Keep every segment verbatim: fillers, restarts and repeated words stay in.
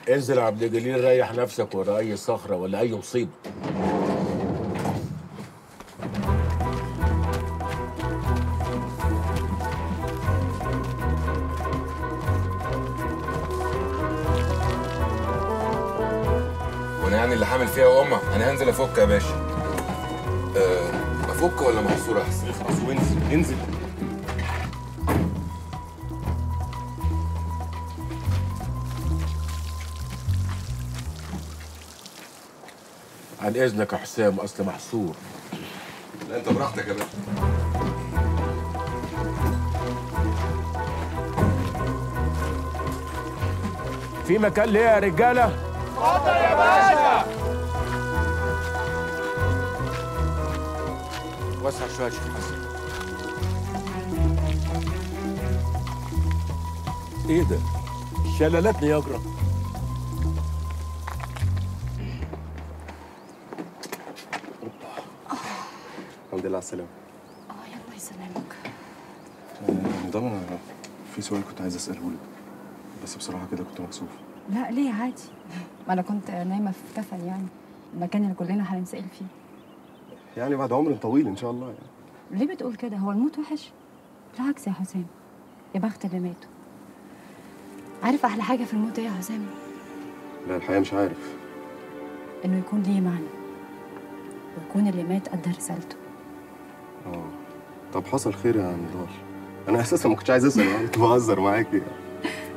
انزل يا عبد الجليل، ريح نفسك ورا اي صخره ولا اي مصيبه. وانا يعني اللي حامل فيها يا امه، انا هنزل افك يا باشا. أه افك ولا محصور احسن؟ اخلص وانزل، انزل. عن اذنك يا حسام، اصل محصور. لا انت براحتك يا باشا. في مكان ليه يا رجاله؟ اتفضل يا باشا. وسع شويه يا شيخ حسن. ايه ده؟ شلالات نياجرا. الحمد لله على السلامة. اه الله يسلمك. نضال، انا في سؤال كنت عايز اساله لك، بس بصراحة كده كنت مكسوف. لا ليه، عادي. ما انا كنت نايمه في كفن، يعني المكان اللي كلنا هنسأل فيه. يعني بعد عمر طويل ان شاء الله يعني. ليه بتقول كده؟ هو الموت وحش؟ بالعكس يا حسام، يا بخت اللي ماتوا. عارف احلى حاجه في الموت ايه يا حسام؟ لا الحقيقة مش عارف. انه يكون ليه معنى، ويكون اللي مات ادى رسالته. اه طب حصل خير يا نضال. انا اساسا ما كنتش عايز اسال، يعني كنت بهزر معاكي يعني.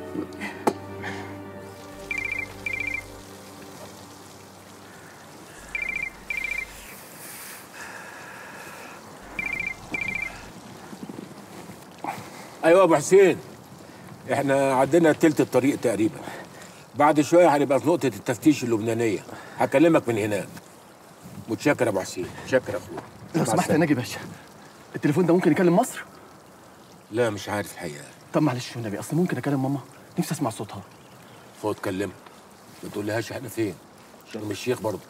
ايوه يا ابو حسين، احنا عدينا تلت الطريق تقريبا. بعد شويه هنبقى في نقطه التفتيش اللبنانيه، هكلمك من هناك. متشكر يا ابو حسين، متشكر يا اخويا. لو سمحت يا ناجي باشا، التليفون ده ممكن يكلم مصر؟ لا مش عارف الحقيقه. طب معلش والنبي، اصل ممكن اكلم ماما، نفسي اسمع صوتها. فوت كلمها، ما تقولهاش احنا فين. شرم الشيخ برضه.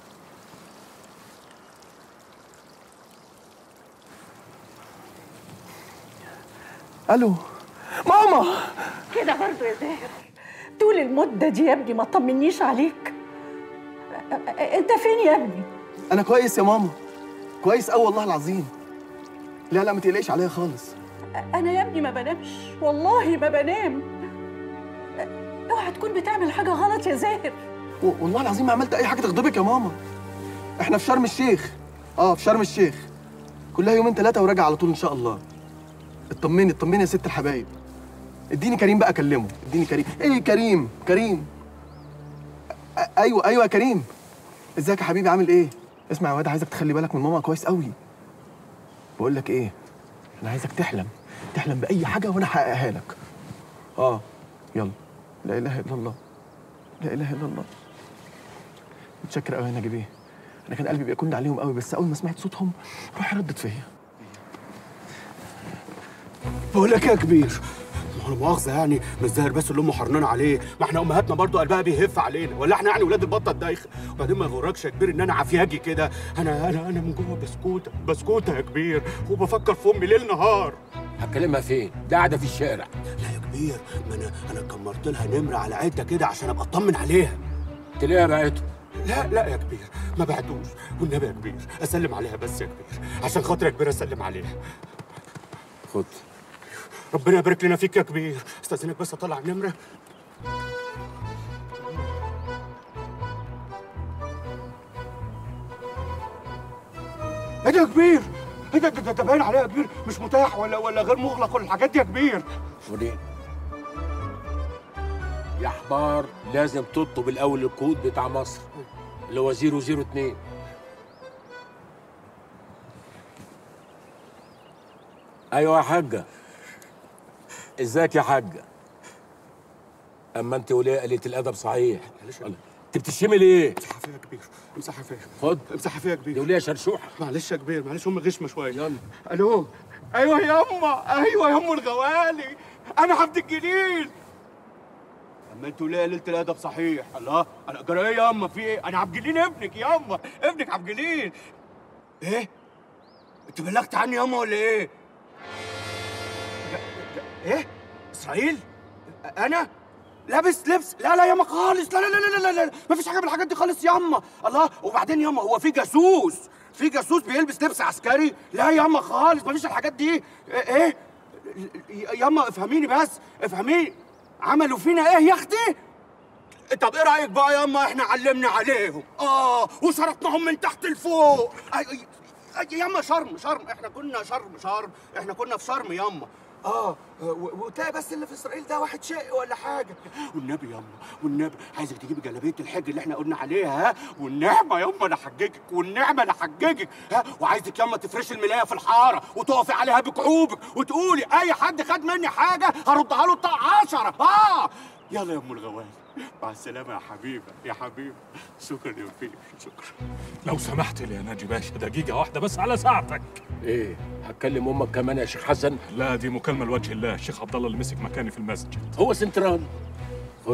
الو ماما. كده برضه يا زاهر؟ طول المدة دي يا ابني ما طمنيش عليك. انت فين يا ابني؟ انا كويس يا ماما، كويس قوي والله العظيم. لا لا ما تقلقش عليا خالص. انا يا ابني ما بنامش، والله ما بنام. اوعى تكون بتعمل حاجة غلط يا زاهر. والله العظيم ما عملت اي حاجه تغضبك يا ماما. احنا في شرم الشيخ. اه في شرم الشيخ، كلها يومين ثلاثه وراجع على طول ان شاء الله. اطمني اطمني يا ست الحبايب. اديني كريم بقى اكلمه، اديني كريم. ايه كريم؟ كريم أ- ايوه ايوه يا كريم. ازيك يا حبيبي، عامل ايه؟ اسمع يا واد، عايزك تخلي بالك من ماما كويس قوي. بقول لك ايه، انا عايزك تحلم تحلم باي حاجه وانا هحققها لك. اه يلا. لا اله الا الله، لا اله الا الله. متشكر قوي يا ناجي بيه، انا كان قلبي بيكون عليهم قوي، بس اول ما سمعت صوتهم روحي ردت فيا. بقول لك يا كبير، ما هو مؤاخذة يعني مش زاهر بس اللي امه حرنانه عليه، ما احنا امهاتنا برضو قلبها بيهف علينا، ولا احنا يعني ولاد البطه الدايخه؟ وبعدين ما يغركش يا كبير ان انا عافياجي كده، انا انا انا من جوه بسكوته بسكوته يا كبير، وبفكر في امي ليل نهار. هتكلمها فين؟ ده قاعده في الشارع. لا يا كبير، ما انا انا كمرت لها نمره على عده كده عشان ابقى اطمن عليها. تلاقيها بعته. لا لا يا كبير، ما بعتوش، والنبي يا كبير اسلم عليها بس يا كبير، عشان خاطر يا كبير اسلم عليها. خد. ربنا يبارك لنا فيك يا كبير، استاذنك بس اطلع النمره. ايه ده يا كبير؟ ايه ده ده ده باين عليها يا كبير مش متاح ولا ولا غير مغلق ولا الحاجات دي يا كبير. وريني يا حمار، لازم تطلب الاول الكود بتاع مصر اللي هو صفر صفر اتنين. ايوه يا حاجه. ازيك يا حاجه؟ اما انت وليه قليله الادب صحيح. انت بتشتمي ليه؟ امسحها فيا يا كبير، امسحها فيا. خد امسحها فيا يا كبير. دي وليه شرشوحه. معلش يا كبير، معلش امي غشمه شويه. يلا. الو. ايوه ياما، ايوه يا ام الغوالي، انا عبد الجليل. اما انتوا ليه قليله الادب صحيح؟ الله، انا جرى ايه ياما؟ في ايه؟ انا عبد الجليل ابنك ياما، ابنك عبد الجليل. ايه؟ انت بلغت عني ياما ولا ايه؟ ج... ج... ايه؟ اسرائيل؟ انا؟ لابس لبس، لا لا ياما خالص، لا لا لا لا لا لا مفيش حاجه من الحاجات دي خالص ياما. الله، وبعدين ياما هو في جاسوس في جاسوس بيلبس لبس عسكري؟ لا ياما خالص، مفيش الحاجات دي. ايه ياما افهميني بس، افهميني، عملوا فينا ايه يا اختي؟ طب ايه رايك بقى ياما احنا علمنا عليهم اه وشرطناهم من تحت لفوق. ياما شرم شرم احنا كنا شرم شرم احنا كنا في شرم ياما. اه وتلاقي بس اللي في اسرائيل ده واحد شقي ولا حاجه. والنبي ياما والنبي عايزك تجيبي جلابيه الحج اللي احنا قلنا عليها ها، والنعمه ياما انا حججك، والنعمه انا حججك ها. وعايزك ياما تفرشي الملايه في الحاره وتقفي عليها بكعوبك وتقولي اي حد خد مني حاجه هردها له بتاع عشرة. اه يلا يا ام الغوالي، مع السلامه يا حبيبه يا حبيبه. شكرا يا وفيق، شكرا. لو سمحت لي يا ناجي باشا دقيقه واحده بس على ساعتك. ايه هتكلم امك كمان يا شيخ حسن؟ لا دي مكالمه لوجه الله، الشيخ عبد الله اللي مسك مكاني في المسجد. هو سنترال. خد.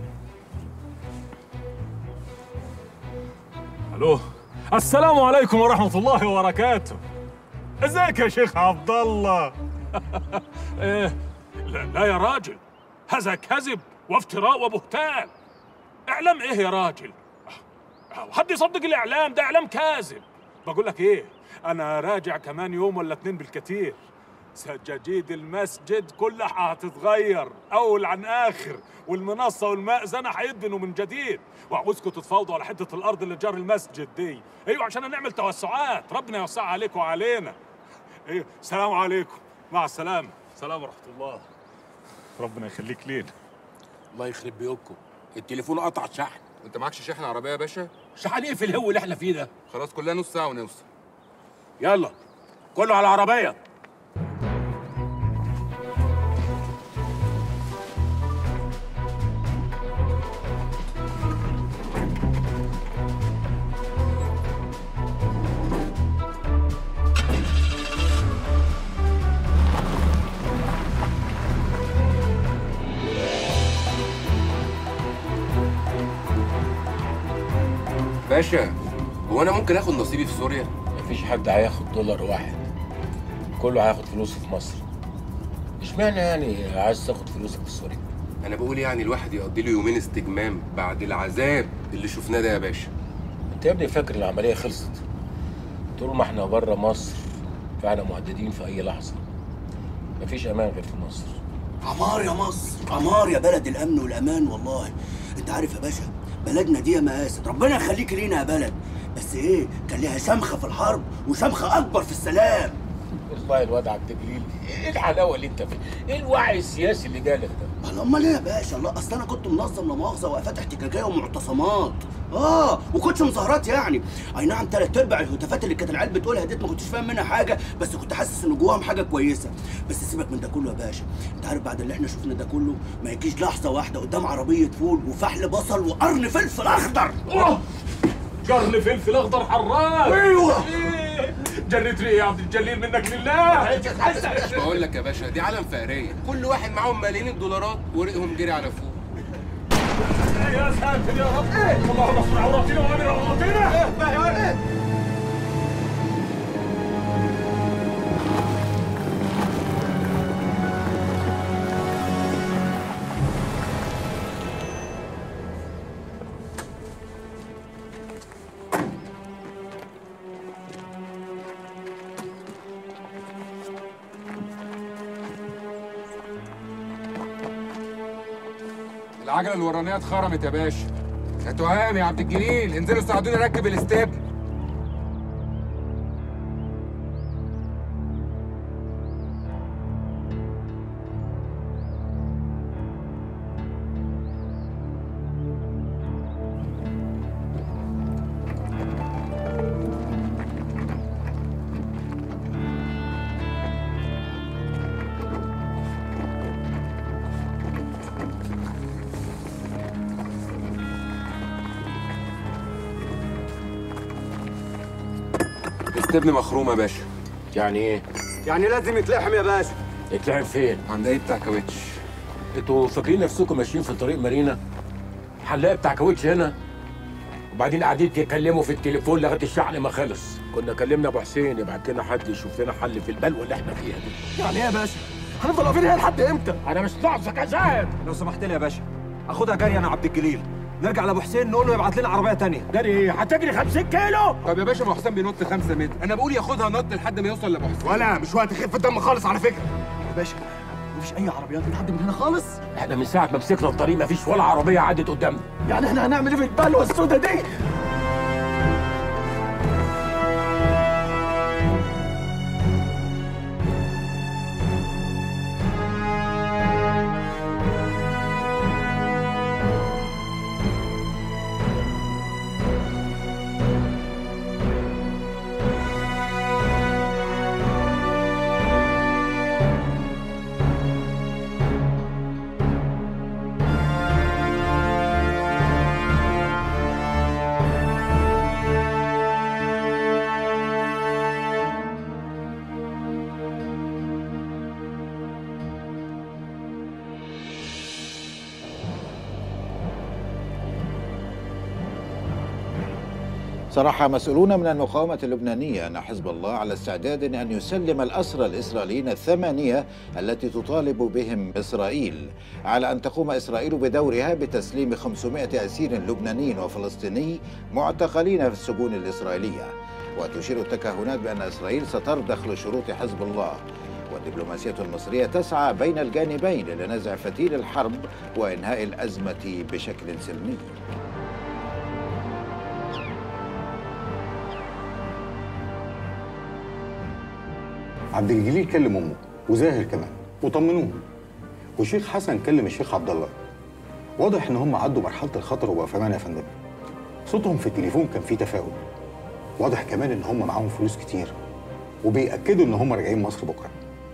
الو، السلام عليكم ورحمه الله وبركاته. ازيك يا شيخ عبد الله؟ ايه لا, لا يا راجل، هذا كذب وافتراء وبهتان. اعلام ايه يا راجل؟ حد يصدق الاعلام ده؟ اعلام كاذب. بقول لك ايه، انا راجع كمان يوم ولا اتنين بالكتير. سجاجيد المسجد كلها هتتغير اول عن اخر، والمنصه والمأذنه هيدنوا من جديد، وعاوزكم تتفاوضوا على حته الارض اللي جار المسجد دي. ايوه عشان نعمل توسعات، ربنا يوسعها عليكم وعلينا. ايوه السلام عليكم، مع السلامه. سلام ورحمه الله. ربنا يخليك لينا. الله يخرب بيوتكم، التليفون قطع شحن. انت معكش شحن عربيه يا باشا؟ شحن ايه في الهو اللي احنا فيه ده؟ خلاص كلها نص ساعه ونوصل. يلا كله على العربيه. باشا هو انا ممكن اخد نصيبي في سوريا؟ مفيش حد هياخد دولار واحد، كله هياخد فلوسه في مصر. اشمعنى يعني عايز تاخد فلوسك في سوريا؟ انا بقول يعني الواحد يقضي له يومين استجمام بعد العذاب اللي شفناه ده يا باشا. انت يا ابني فاكر العمليه خلصت؟ طول ما احنا بره مصر فاحنا مهددين في اي لحظه. مفيش امان غير في مصر. عمار يا مصر، عمار يا بلد الامن والامان. والله انت عارف يا باشا بلدنا دي يا مقاسد، ربنا يخليك لينا يا بلد، بس ايه كان ليها شمخه في الحرب وشمخه اكبر في السلام. والله الواد عبد الجليل، ايه الحلاوه اللي انت فيها؟ ايه الوعي السياسي اللي جالك ده؟ الله، امال ايه يا باشا؟ الله اصل انا كنت منظم لا مؤاخذه وقفات احتجاجيه ومعتصمات، اه وكنتش مظاهرات يعني. اي نعم ثلاث ارباع الهتافات اللي كانت العيال بتقولها ديت ما كنتش فاهم منها حاجه، بس كنت حاسس ان جواهم حاجه كويسه. بس سيبك من ده كله يا باشا، انت عارف بعد اللي احنا شفنا ده كله ما يجيش لحظه واحده قدام عربيه فول وفحل بصل وقرن فلفل اخضر. أوه. قرن فلفل اخضر حراق. ايوه إيه. جريت ريقي يا عبد الجليل منك لله. مش بقول لك يا باشا دي عالم فقريه، كل واحد معاهم ملايين الدولارات ورقهم جري على فوق. يا ساتر يا رب، اللهم استر عوراتنا وامن روعاتنا. العجله الورانيه اتخرمت يا باشا. يا تهام يا عبد الجليل انزلوا ساعدوني اركب الاستبن. استبن مخروم يا باشا. يعني ايه؟ يعني لازم يتلحم يا باشا. يتلعب فين؟ عند ايه بتاع كاوتش. انتوا فاكرين نفسكم ماشيين في طريق مارينا؟ حلاق بتاع كاوتش هنا، وبعدين قاعدين تتكلموا في التليفون لغايه الشحن ما خلص. كنا كلمنا ابو حسين يبعت لنا حد يشوف لنا حل في البلوه اللي احنا فيها دي. يعني ايه يا باشا؟ هنفضل واقفين هنا لحد امتى؟ انا مش ناقصك يا زاهد. لو سمحت لي يا باشا، اخدها جري انا عبد الجليل، نرجع لابو حسين نقول له يبعت لنا عربيه تانية. جري ايه؟ هتجري خمسين كيلو؟ طب يا باشا، ما حسام بينط خمسة متر، انا بقول ياخدها نط لحد ما يوصل لابو حسين. ولا مش وقت خفه دم خالص على فكره. يا باشا مفيش اي عربيات بتعدي من هنا خالص. احنا من ساعه ما مسكنا الطريق مفيش ولا عربيه عدت قدامنا. يعني احنا هنعمل ايه في البلوه السودا دي؟ صرح مسؤولون من المقاومة اللبنانية أن حزب الله على استعداد أن يسلم الأسرى الإسرائيليين الثمانية التي تطالب بهم إسرائيل، على أن تقوم إسرائيل بدورها بتسليم خمسمائة أسير لبناني وفلسطيني معتقلين في السجون الإسرائيلية. وتشير التكهنات بأن إسرائيل سترضخ لشروط حزب الله. والدبلوماسية المصرية تسعى بين الجانبين لنزع فتيل الحرب وإنهاء الأزمة بشكل سلمي. عبد الجليل كلم امه وزاهر كمان وطمنوه، والشيخ حسن كلم الشيخ عبد الله. واضح ان هم عدوا مرحله الخطر وبقوا في امان يا فندم. صوتهم في التليفون كان فيه تفاؤل. واضح كمان ان هم معاهم فلوس كتير وبيأكدوا ان هم راجعين مصر بكره.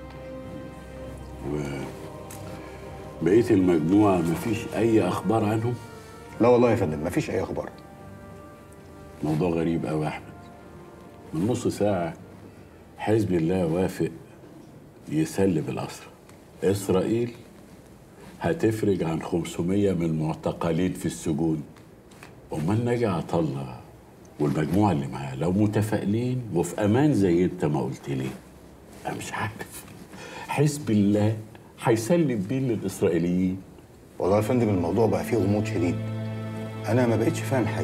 وبقيه المجموعه مفيش اي اخبار عنهم؟ لا والله يا فندم مفيش اي اخبار. موضوع غريب قوي يا احمد. من نص ساعه حزب الله وافق يسلم الأسرى. إسرائيل هتفرج عن خمسمائة من المعتقلين في السجون. أمال ناجي عطا الله والمجموعة اللي معاه لو متفائلين وفي أمان زي أنت ما قلت لي، أنا مش عارف حزب الله هيسلم بيه للإسرائيليين. والله يا فندم الموضوع بقى فيه غموض شديد. أنا ما بقتش فاهم حاجة.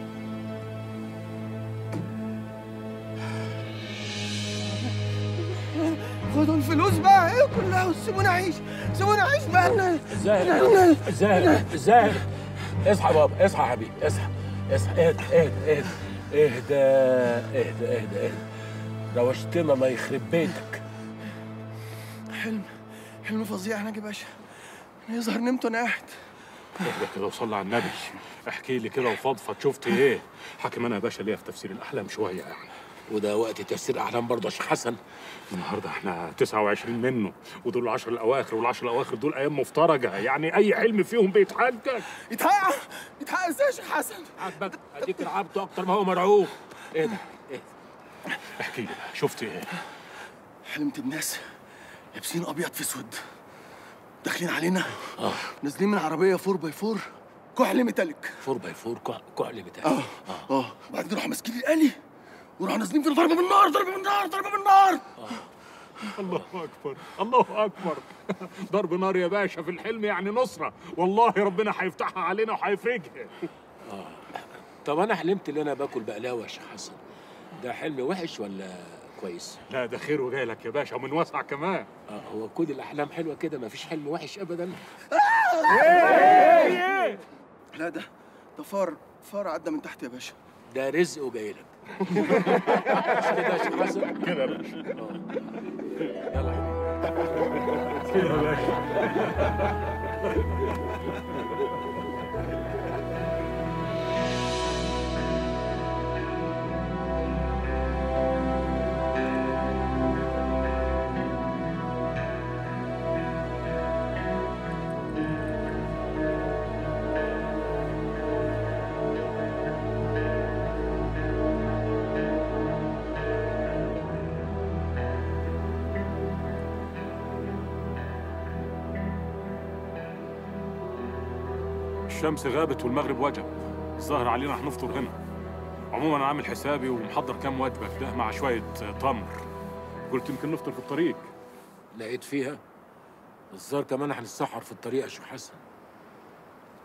خدوا الفلوس بقى ايه كلها وسيبونا اعيش، سيبونا اعيش بقى. زاهر زاهر زاهر اصحى بابا، اصحى يا حبيبي، اصحى اصحى. اهدى اهدى اهدى اهدى اهدى اهدى. روشتنا ما يخرب بيتك. حلم حلم فظيع يا ناجي باشا. يظهر نمت وانا قاعد. اهدى كده وصلي على النبي. احكي لي كده وفضفض، شفت ايه؟ حاكم انا يا باشا ليا في تفسير الاحلام شويه يعني. وده وقت تفسير احلام برضه يا شيخ حسن؟ النهارده احنا تسعة وعشرين منه، ودول العشر الاواخر، والعشر الاواخر دول ايام مفترجه، يعني اي حلم فيهم بيتحقق. يتحقق؟ يتحقق ازاي يا شيخ حسن؟ عاجبك؟ اديك رعبته اكتر ما هو مرعوب. ايه ده؟ ايه؟ احكي لي شفت ايه؟ حلمت بناس لابسين ابيض في اسود داخلين علينا. اه نازلين من عربيه فور باي فور كحل ميتاليك. فور باي فور كحل ميتاليك. اه اه اه بعد كده راحوا ماسكين الالي وراحوا نازلين فينا ضربه بالنار ضربه بالنار ضربه بالنار. آه. الله اكبر الله اكبر. ضرب نار يا باشا في الحلم يعني نصره، والله ربنا هيفتحها علينا وهيفرجها. اه طب انا حلمت ان انا باكل بقلاوه يا شيخ حسن، ده حلم وحش ولا كويس؟ لا ده خير وجاي لك يا باشا ومن واسع كمان. اه هو كل الاحلام حلوه كده، مفيش حلم وحش ابدا. ايه ايه لا ده ده فار فار عدى من تحت يا باشا. ده رزق وجاي لك. مش كده يا شيخ حسن؟ كده يا باشا. يلا يا حبيبي. كده يا باشا. الشمس غابت والمغرب وجب، الظاهر علينا هنفطر هنا. عموما انا عامل حسابي ومحضر كام وجبه كده مع شويه تمر، قلت يمكن نفطر في الطريق. لقيت فيها الظاهر كمان هنتسحر في الطريق يا شيخ حسن.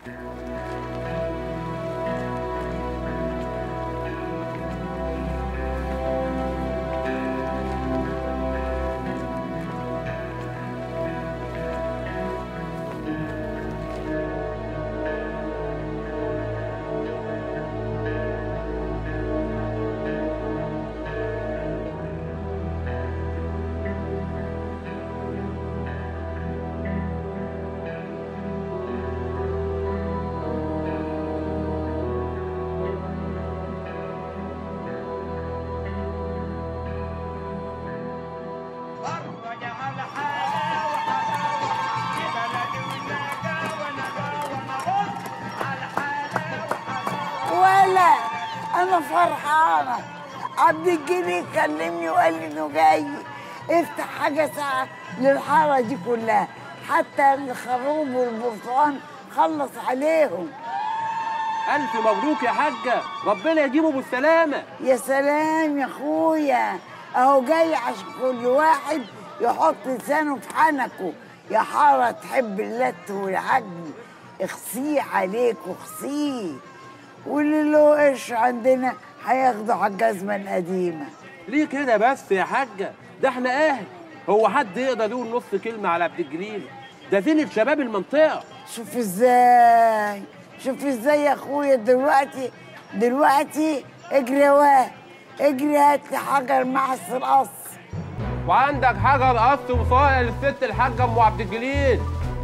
ولا انا فرحانه. عبد الجليل كلمني وقال لي انه جاي. افتح حاجه ساعه للحاره دي كلها، حتى الخروب والبرتقال خلص عليهم. الف مبروك يا حاجه، ربنا يجيبه بالسلامه. يا سلام يا اخويا، اهو جاي عشان كل واحد يحط لسانه في حنكه. يا حاره تحب اللت والعجن، اخصيه عليك واخصيه. واللي له قرش عندنا هياخدوا على الجزمه القديمه. ليه كده بس يا حاجه؟ ده احنا اهل، هو حد يقدر يقول نص كلمه على عبد الجليل؟ ده زينة شباب المنطقه. شوف ازاي، شوف ازاي يا اخويا. دلوقتي دلوقتي اجري يا واد، اجري هات لي حجر معص القص. وعندك حجر قص وصايع للست الحاجه ام عبد الجليل.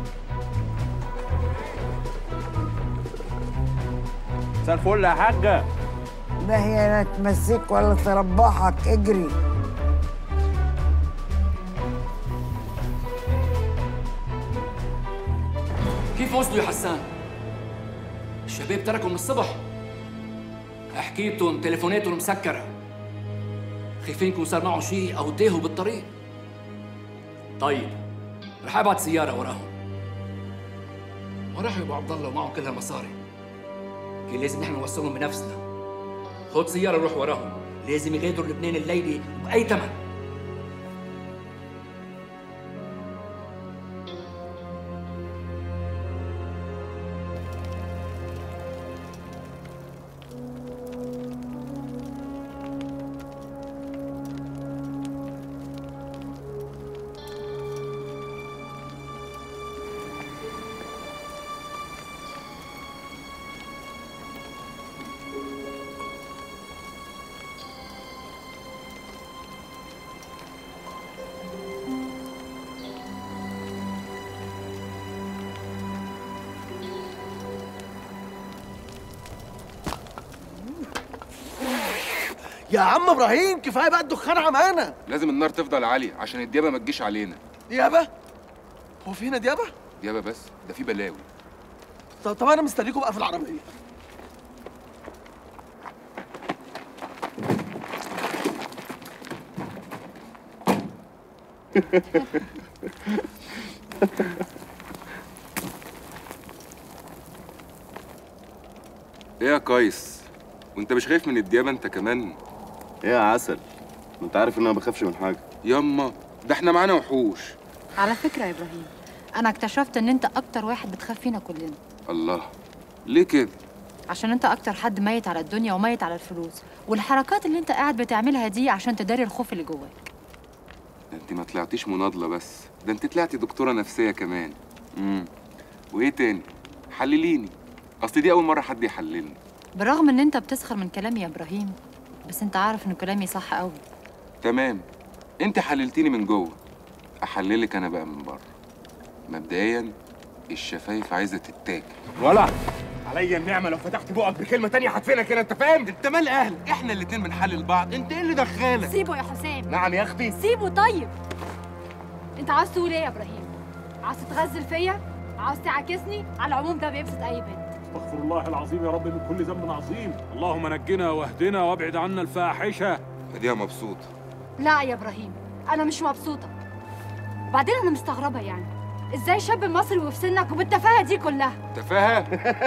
مساء الفل يا حاجه. لا هي لا تمسك ولا تربحك، اجري. كيف وصلوا يا حسان؟ الشباب تركوا من الصبح، حكيتهم تليفوناتهم مسكرة، خايفين يكون صار معهم شيء أو تاهوا بالطريق. طيب رح أبعت سيارة وراهم، وراحوا أبو عبد الله ومعهم كل هالمصاري. كان لازم نحن نوصلهم بنفسنا. خذ سيارة وروح وراهم، لازم يغادروا لبنان الليلة بأي ثمن. يا عم ابراهيم كفايه بقى الدخان عمانه. لازم النار تفضل عاليه عشان الديابه ما تجيش علينا. ديابه؟ هو في هنا ديابه؟ ديابه بس؟ ده في بلاوي. طب طب انا مستنيكم بقى في العربيه. ايه يا قيس؟ وانت مش خايف من الديابه انت كمان؟ ايه يا عسل؟ ما انت عارف ان انا ما بخافش من حاجه. ياما ده احنا معانا وحوش. على فكرة يا إبراهيم، أنا اكتشفت إن أنت أكتر واحد بتخاف فينا كلنا. الله، ليه كده؟ عشان أنت أكتر حد ميت على الدنيا وميت على الفلوس، والحركات اللي أنت قاعد بتعملها دي عشان تداري الخوف اللي جواك. ده انت ما طلعتيش مناضله بس، ده انت طلعتي دكتوره نفسيه كمان. امم وايه تاني؟ حلليني، اصل دي اول مره حد يحللني. بالرغم إن أنت بتسخر من كلامي يا إبراهيم، بس أنت عارف إن كلامي صح قوي. تمام، انت حللتيني من جوه، احللك انا بقى من بره. مبدئيا الشفايف عايزه تتاكل. ولا عليا النعمه لو فتحت بقك بكلمه تانية هتفينك كده، انت فاهم؟ انت مال اهلك؟ احنا الاتنين بنحلل بعض، انت ايه اللي دخلك؟ سيبه يا حسام. نعم يا اختي. سيبه. طيب أنت عاوز تقول إيه يا إبراهيم؟ عاوز تتغزل فيا؟ عاوز تعاكسني؟ على العموم ده بيبسط أي بنت. استغفر الله العظيم يا رب من كل ذنب عظيم. اللهم نجنا واهدنا وابعد عنا الفاحشه. اديها مبسوط. لا يا إبراهيم، أنا مش مبسوطة. وبعدين أنا مستغربة يعني إزاي شاب مصري وفي سنك وبالتفاهة دي كلها؟ تفاهة؟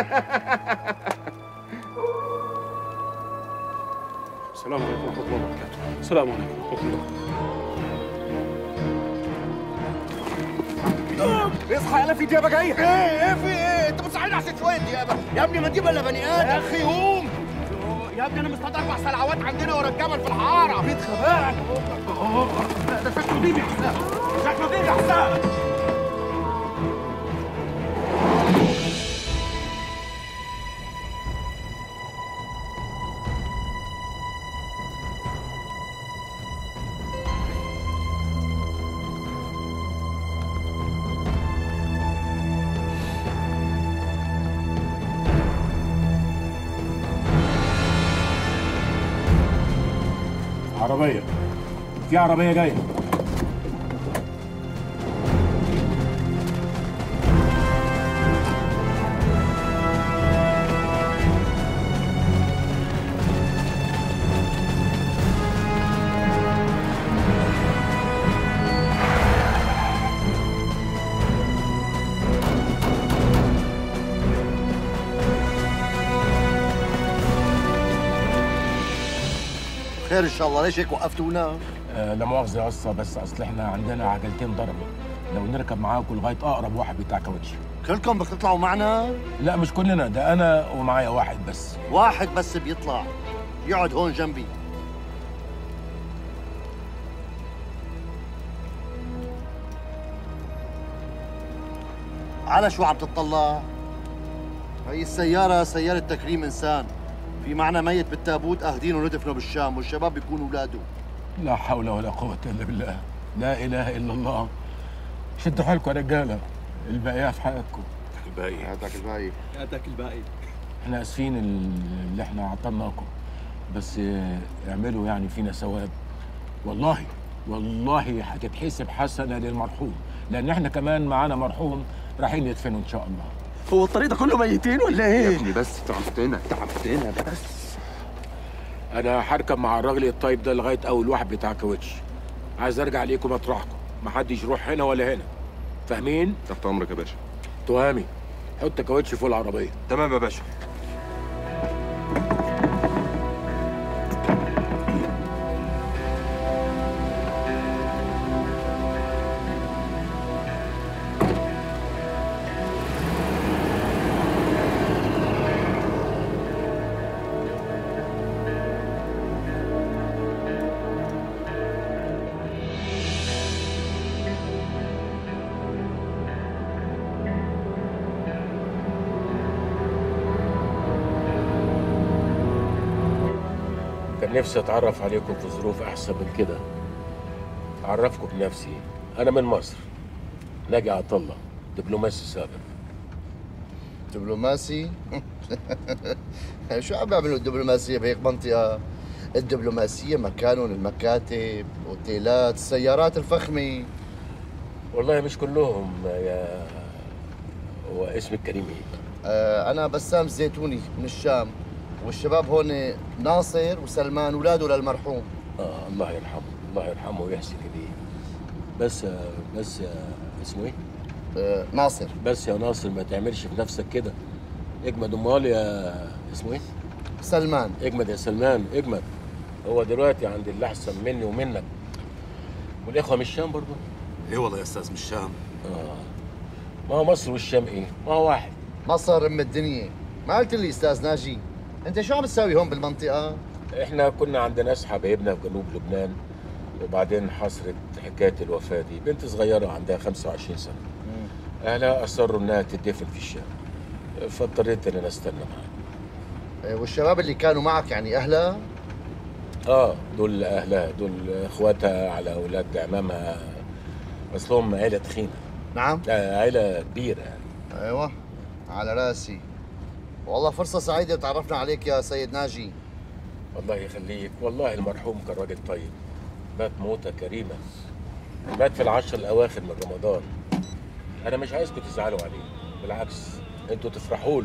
السلام عليكم ورحمة الله وبركاته. السلام عليكم ورحمة الله. اصحى يلا في ديابه جايه. ايه ايه في ايه؟ انت بتصحيني عشان شويه ديابه؟ يا ابني ما تجيب الا بني ادم. يا اخي قوم يا ابني، انا مصطاد اربع سلعوات عندنا ورا الجبل في الحاره. بيت خباك. ده شكله ديب يا حسام، شكله ديب يا حسام. عربية، في عربية جاية. خير ان شاء الله، ليش هيك وقفتونا؟ آه لا مؤاخذة يا اسطى، بس اصل احنا عندنا عجلتين ضربوا، لو نركب معاكم لغاية أقرب واحد بتاع كاوتش. كلكم بدكم تطلعوا معنا؟ لا مش كلنا، ده أنا ومعايا واحد بس. واحد بس بيطلع، يقعد هون جنبي. على شو عم تطلع؟ هي السيارة سيارة تكريم إنسان، في معنا ميت بالتابوت أهدينه وندفنه بالشام، والشباب بيكونوا أولاده. لا حول ولا قوة إلا بالله، لا إله إلا الله. شدوا حيلكم يا رجالة، الباقية في حقكم. الباقي هاتك الباقي هاتك الباقي. احنا آسفين اللي احنا عطلناكم، بس اعملوا يعني فينا ثواب. والله والله هتتحسب حسنة للمرحوم، لأن احنا كمان معانا مرحوم رايحين ندفنه إن شاء الله. هو الطريق ده كله ميتين ولا ايه؟ يا ابني بس تعبتنا تعبتنا بس. أنا هركب مع الراجل الطيب ده لغاية أول واحد بتاع كاوتش. عايز أرجع ليكم مطرحكم، محدش يروح هنا ولا هنا. فاهمين؟ تحت أمرك يا باشا. تهامي، حط كاوتش فوق العربية. تمام يا باشا. كان نفسي اتعرف عليكم في ظروف احسن من كده. اعرفكم بنفسي، انا من مصر، ناجي عطله، دبلوماسي سابق. دبلوماسي؟ شو عم بيعملوا الدبلوماسية بهيك منطقة؟ الدبلوماسية مكانهم المكاتب، اوتيلات، السيارات الفخمة. والله مش كلهم يا هو اسمك كريم ايه؟ آه أنا بسام الزيتوني من الشام، والشباب هون ناصر وسلمان ولاده للمرحوم. اه الله يرحمه، الله يرحمه ويحسن اليه. بس بس اسمه ايه؟ آه ناصر. بس يا ناصر ما تعملش في نفسك كده. اجمد امال يا اسمه ايه؟ سلمان. اجمد يا سلمان، اجمد. هو دلوقتي عند اللي احسن مني ومنك. والاخوه من الشام برضه؟ ايه والله يا استاذ من الشام. اه ما هو مصر والشام ايه؟ ما هو واحد. مصر ام الدنيا. ما قلت لي استاذ ناجي، انت شو عم تساوي هون بالمنطقة؟ احنا كنا عند ناس حبايبنا في جنوب لبنان، وبعدين حصلت حكاية الوفاة دي، بنت صغيرة عندها خمسة وعشرين سنة. اهلها اصروا انها تدفن في الشام، فاضطريت ان انا استنى معاها. والشباب اللي كانوا معك يعني اهلها؟ اه دول اهلها، دول اخواتها على اولاد عمامها، اصلهم عيلة تخينة. نعم؟ آه عيلة كبيرة يعني. ايوه على راسي. والله فرصة سعيدة تعرفنا عليك يا سيد ناجي. الله يخليك، والله المرحوم كان راجل طيب، مات موتة كريمة، مات في العشر الأواخر من رمضان. أنا مش عايزكم تزعلوا عليه، بالعكس أنتوا تفرحوا له.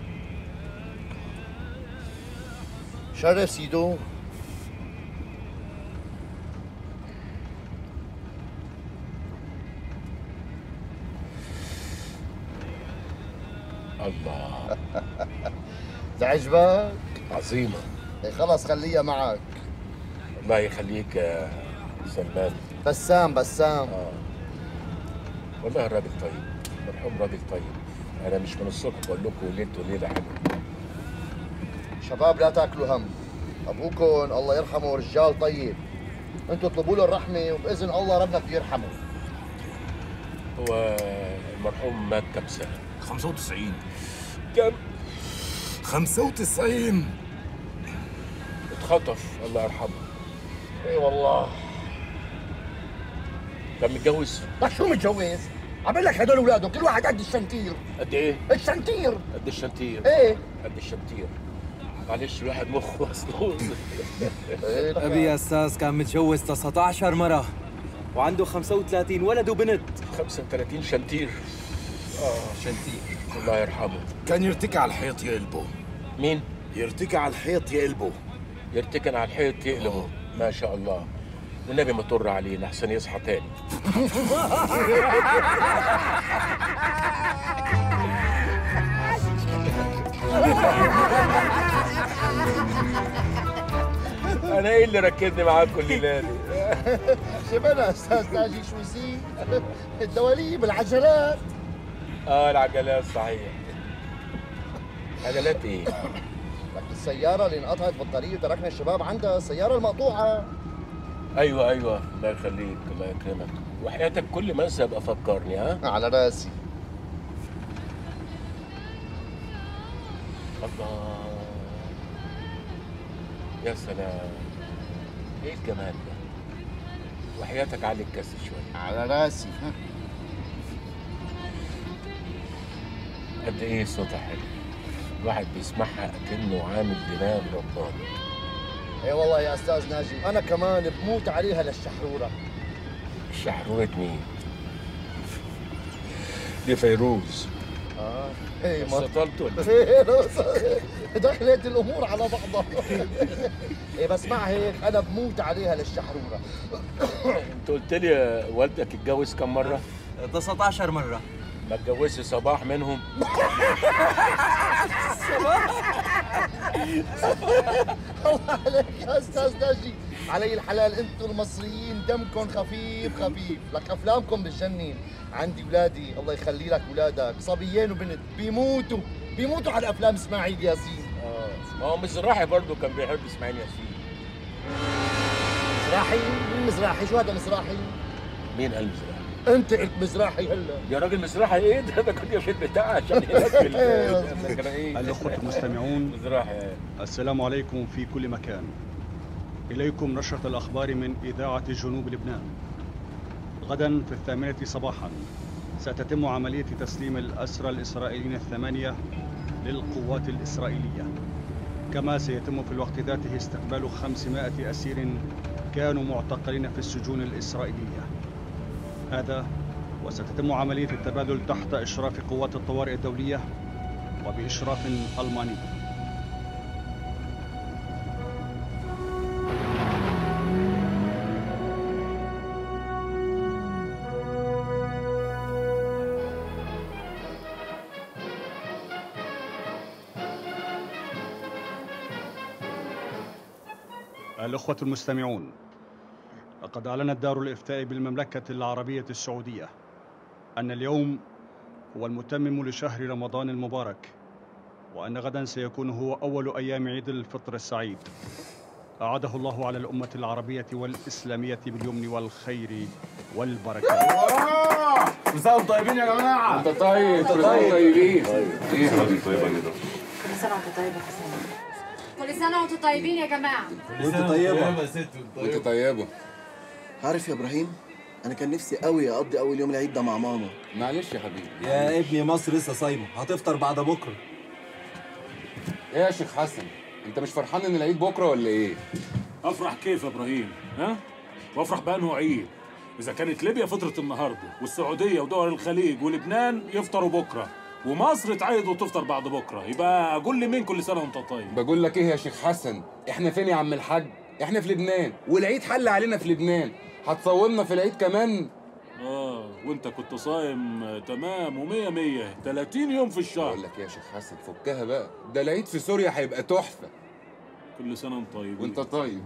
شرف سيدو. الله. تعجبك؟ عظيمة. خلص خليها معك. الله يخليك يا سلمان. بسام بسام. آه. والله الراجل طيب. المرحوم راجل طيب، انا مش من الصبح بقول لكم ليلته ليله حلوه. شباب لا تاكلوا هم، ابوكم الله يرحمه رجال طيب، انتوا اطلبوا له الرحمه وباذن الله ربنا بيرحمه. هو المرحوم مات كم سنه؟ خمسة وتسعين. كم؟ خمسة وتسعين. اتخطف الله يرحمه. اي والله. كان متجوز؟ طيب شو متجوز؟ عامل لك هدول اولاده كل واحد قد الشنتير. قد ايه؟ الشنتير. قد الشنتير. ايه؟ قد الشنتير. معلش الواحد مخه مسلوق. ابي يا استاذ كان متجوز تسعة عشر مرة وعنده خمسة وثلاثين ولد وبنت. خمسة وثلاثين شنتير. اه شنتير. الله يرحمه. كان يرتكي على الحيط يقلبه. مين؟ يرتكي على الحيط يقلبه. يرتكن على الحيط يقلبه. ما شاء الله. والنبي ما تر علينا احسن يصحى تاني. انا ايه اللي ركزني معاكم الليله دي؟ شبنا استاذ ناجي شو يصير؟ الدواليب العجلات. اه العجلات صحيح. عجلات ايه؟ لك السيارة اللي انقطعت بالطريق وتركنا الشباب عندها السيارة المقطوعة. ايوه ايوه الله يخليك الله يكرمك، وحياتك كل ما انسى ابقى فكرني ها؟ على راسي. الله يا سلام، ايه الجمال ده؟ وحياتك علي الكاس شويه. على راسي. ها قد ايه صوتها حلو، الواحد بيسمعها كأنه عامل دماغ رباني. اي والله يا استاذ ناجم انا كمان بموت عليها للشحروره. شحرورة مين؟ دي فيروز. اه ايه ما سطلت ولا دخلت الامور على بعضها. ايه بس مع هيك انا بموت عليها للشحروره. انت قلت لي والدك اتجوز كم مره؟ تسعة عشر مرة. ما اتجوزش صباح منهم؟ الله عليك يا استاذ ناجي، علي الحلال انتم المصريين دمكم خفيف خفيف، لك افلامكم بتجنن. عندي اولادي الله يخلي لك اولادك صبيين وبنت بيموتوا بيموتوا على افلام اسماعيل ياسين. اه ما هو مزراحي برضه كان بيحب اسماعيل ياسين. مزراحي؟ مين مزراحي؟ شو هذا مزراحي؟ مين قال مزراحي؟ انت قلت مزراحي هلا. يا راجل مزراحي ايه ده؟ ده كنت في البتاع عشان هناك في الأخوة المستمعون مزراحي. السلام عليكم في كل مكان. إليكم نشرة الأخبار من إذاعة جنوب لبنان. غدا في الثامنة صباحا ستتم عملية تسليم الأسرى الإسرائيليين الثمانية للقوات الإسرائيلية، كما سيتم في الوقت ذاته استقبال خمسمائة أسير كانوا معتقلين في السجون الإسرائيلية. هذا وستتم عملية التبادل تحت إشراف قوات الطوارئ الدولية وبإشراف ألماني. الأخوة المستمعون، لقد أعلنت دار الإفتاء بالمملكة العربية السعودية أن اليوم هو المتمم لشهر رمضان المبارك، وأن غدا سيكون هو أول أيام عيد الفطر السعيد، أعاده الله على الأمة العربية والإسلامية باليمن والخير والبركة. كل سنة وانتم طيبين يا جماعة. انت طيب، كل سنة وانتم طيبين. ايه حضرتك طيبة كده؟ كل سنة وانت طيبة يا حسين. كل سنة وانتم طيبين يا جماعة. وانت طيبة يا ست. وانت طيبة. عارف يا ابراهيم، انا كان نفسي قوي اقضي اول يوم العيد ده مع ماما. معلش يا حبيبي. يا ابني مصر لسه صايمة، هتفطر بعد بكرة. ايه يا شيخ حسن؟ انت مش فرحان ان العيد بكرة ولا ايه؟ افرح كيف يا ابراهيم؟ ها؟ وافرح بانه عيد. اذا كانت ليبيا فطرت النهارده، والسعودية ودول الخليج ولبنان يفطروا بكرة، ومصر تعيد وتفطر بعد بكرة، يبقى قول لي مين كل سنة وانت طيب؟ بقول لك ايه يا شيخ حسن؟ احنا فين يا عم الحاج؟ احنا في لبنان، والعيد حل علينا في لبنان، هتصومنا في العيد كمان؟ اه وانت كنت صايم تمام ومية مية تلاتين يوم في الشهر. بقول لك يا شيخ حسن فكها بقى، ده العيد في سوريا هيبقى تحفة. كل سنة وانت طيب. وانت طيب.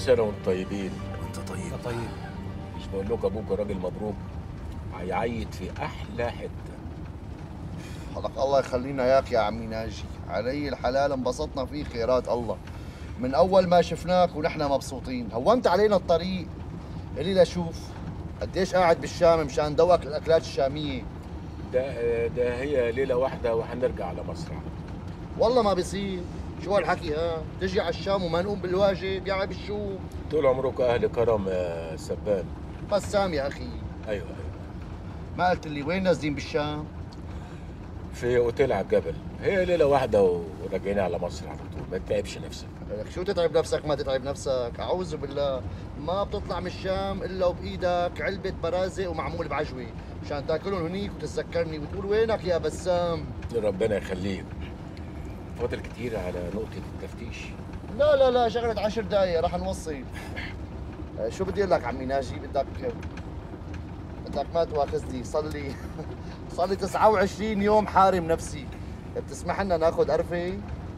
سنه وانتم طيبين. وانت طيب. طيب. مش بقول لكم ابوك راجل مبروك، هيعيد في احلى حته. حضرتك الله يخلينا اياك يا عمي ناجي، علي الحلال انبسطنا فيه خيرات الله من اول ما شفناك ونحن مبسوطين. هونت علينا الطريق. قلي لشوف قديش قاعد بالشام مشان دوقك الاكلات الشاميه. ده ده هي ليله واحده وهنرجع على مصر. والله ما بيصير. شو هالحكي ها؟ تجي على الشام وما نقوم بالواجب يا عيب الشوم. طول عمرك اهل كرم يا سبان. بسام يا اخي. ايوه ايوه. ما قلت لي وين نازلين بالشام؟ في اوتيل على الجبل. هي ليله واحده وراجعين على مصر على طول، ما تتعبش نفسك. لك شو تتعب نفسك ما تتعب نفسك؟ اعوذ بالله، ما بتطلع من الشام الا وبايدك علبه برازق ومعمول بعجوه مشان تاكلهم هنيك وتتذكرني وتقول وينك يا بسام. ربنا يخليك. فاضل كتير على نقطه التفتيش. لا لا لا شغلة عشر دقايق رح نوصل. شو بدي اقول لك عمي ناجي؟ بدك بدك ما تواخذني، صار لي صار لي تسعة وعشرين يوم حارم نفسي. بتسمح لنا ناخذ قرفه؟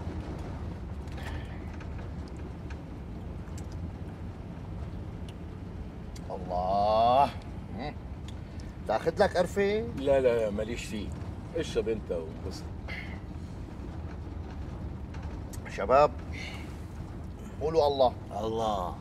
الله، تاخذ لك قرفه؟ لا لا ماليش فيه، اشرب انت وانبسط. شباب قولوا الله. الله.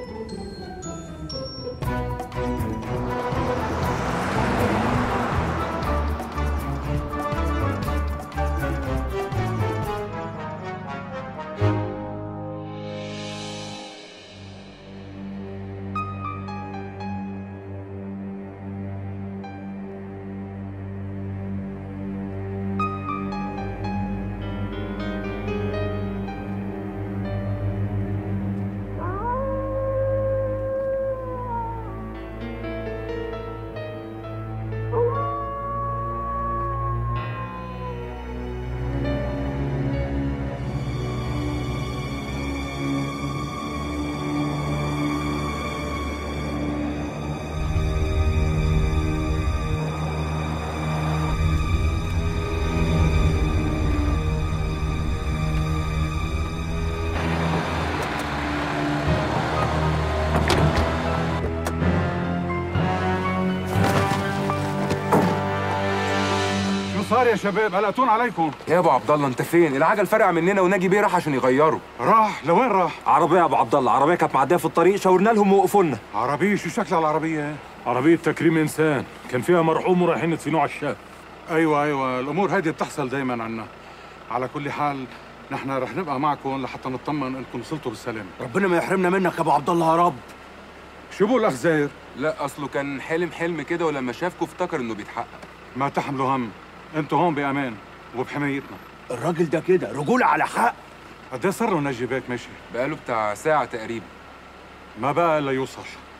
صار يا شباب؟ قلقتون عليكم. يا ابو عبد الله انت فين؟ العجل فرع مننا وناجي بيه راح عشان يغيره. راح؟ لوين راح؟ عربيه يا ابو عبد الله، عربيه كانت معديه في الطريق، شاورنا لهم ووقفوا لنا. عربيه؟ شو شكل العربيه؟ عربيه تكريم انسان، كان فيها مرحوم ورايحين يدفنوه على الشام. ايوه ايوه، الامور هيدي بتحصل دائما عنا. على كل حال نحن رح نبقى معكم لحتى نطمن انكم وصلتوا بالسلامه. ربنا ما يحرمنا منك يا ابو عبد الله يا رب. شو بقول الاخ زاهر؟ لا اصله كان حلم حلم كده ولما شافكوا افتكر انه بيتحقق. ما تحملوا هم، انتوا هون بامان وبحمايتنا. الراجل ده كده رجولة على حق. قد ايه صار له نجي باك ماشي؟ بقاله بتاع ساعة تقريبا. ما بقى الا يوصل.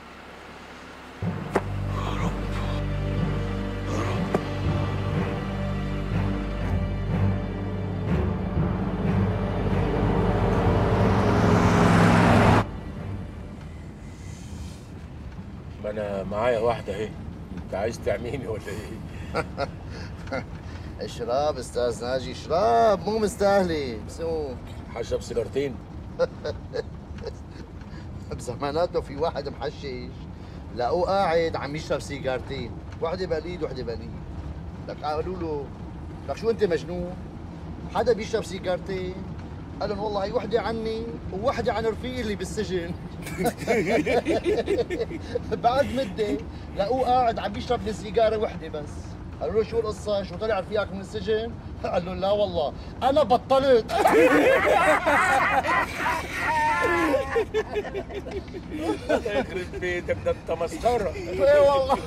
يا رب يا رب. ما انا معايا واحده اهي، انت عايز تعميني ولا ايه؟ اشرب استاذ ناجي، اشرب، مو مستاهله بسوق. حشرب سيجارتين. بزماناته في واحد محشش لقوه قاعد عم يشرب سيجارتين، وحده بليد وحده بليد. لك قالوا له لك شو انت مجنون؟ حدا بيشرب سيجارتين؟ قال لهم والله هي وحده عني ووحده عن رفيقي اللي بالسجن. بعد مده لقوه قاعد عم يشرب لي سيجاره وحده بس. قالوا له شو القصة؟ شو طلع فيك من السجن؟ قال له لا والله أنا بطلت. الله يخرب بيتك، ده أنت مسخرة. إيه والله.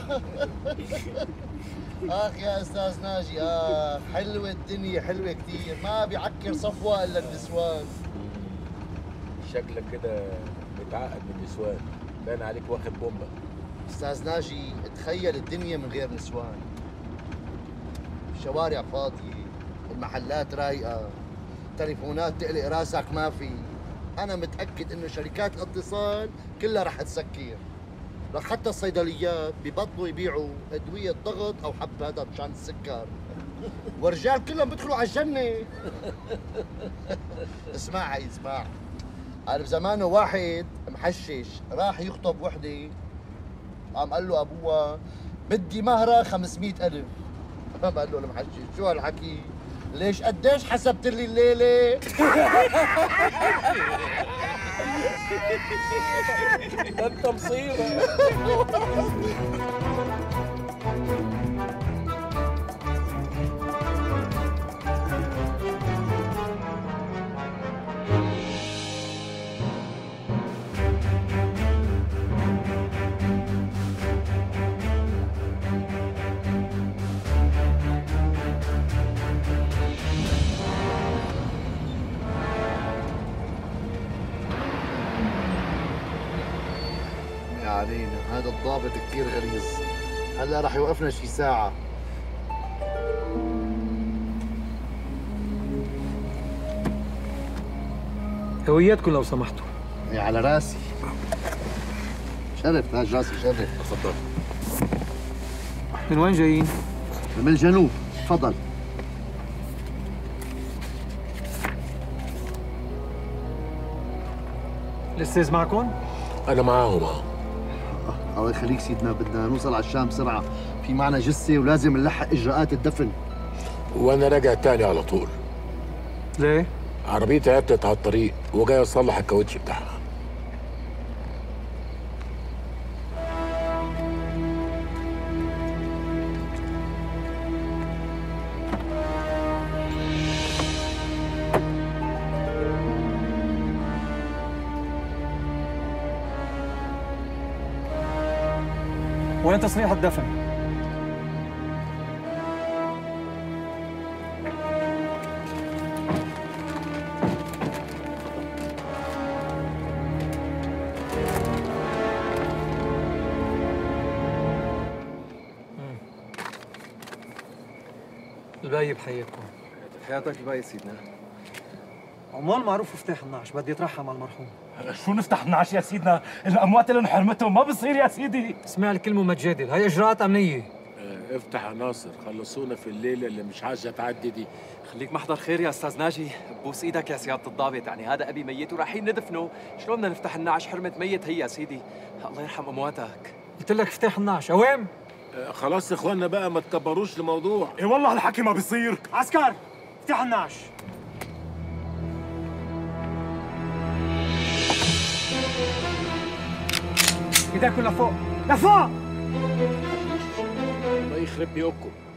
آخ يا أستاذ ناجي، آخ حلوة الدنيا، حلوة كتير، ما بيعكر صفوة إلا النسوان. شكلك كده متعقد من النسوان، باين عليك واخد بومبا. أستاذ ناجي تخيل الدنيا من غير نسوان. الشوارع فاضية، المحلات رايقة، تليفونات تقلق راسك ما في. أنا متأكد إنه شركات الاتصال كلها رح تسكر. لك حتى الصيدليات ببطلوا يبيعوا أدوية ضغط أو حبات مشان السكر. والرجال كلهم بيدخلوا على الجنة. اسمع هي اسمع. عارف زمانه واحد المحشش راح يخطب وحده، قام قال له ابوها بدي مهرها خمسمية ألف. قام قال له المحشش شو هالحكي؟ ليش قديش حسبت لي الليله؟ انت مصيبه. علينا هذا الضابط كثير غليظ، هلا رح يوقفنا شي ساعة. هوياتكم لو سمحتوا. يا على راسي. شرف تاج راسي شرف. تفضل. من وين جايين؟ من الجنوب، تفضل. الاستاذ معكم؟ انا معاهم اه. الله يخليك سيدنا، بدنا نوصل على الشام بسرعة، في معنا جثة ولازم نلحق إجراءات الدفن. وانا راجع تاني على طول. ليه؟ عربيتي عطلت على الطريق وجاي اصلح الكاوتش بتاعها. وين تصريح الدفن؟ الباقي بحياتكم. حياتك الباقي سيدنا. عمال معروف افتح النعش، بدي اترحم على المرحوم. شو نفتح النعش يا سيدنا؟ الاموات اللي حرمتهم ما بصير يا سيدي. اسمع الكلمه وما تجادل، هي اجراءات امنيه. اه افتح يا ناصر، خلصونا في الليله اللي مش عايزه تعدي دي. خليك محضر خير يا استاذ ناجي، بوس ايدك يا سياده الضابط، يعني هذا ابي ميت ورايحين ندفنه، شلون بدنا نفتح النعش؟ حرمه ميت هي يا سيدي، الله يرحم امواتك. قلت لك افتح النعش، اوام؟ اه خلاص يا اخوانا بقى ما تكبروش الموضوع. اي والله الحكي ما بيصير. عسكر افتح النعش. ايدك لفوق، لفوق! الله يخرب بيوتكم.